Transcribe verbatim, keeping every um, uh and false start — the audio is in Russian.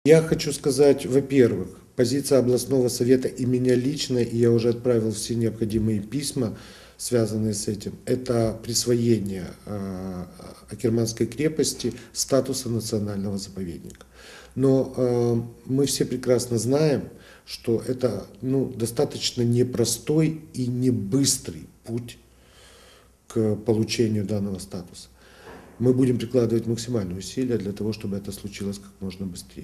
Я хочу сказать, во-первых, позиция областного совета и меня лично, и я уже отправил все необходимые письма, связанные с этим, это присвоение э, Акерманской крепости статуса национального заповедника. Но э, мы все прекрасно знаем, что это ну, достаточно непростой и не быстрый путь к получению данного статуса. Мы будем прикладывать максимальные усилия для того, чтобы это случилось как можно быстрее.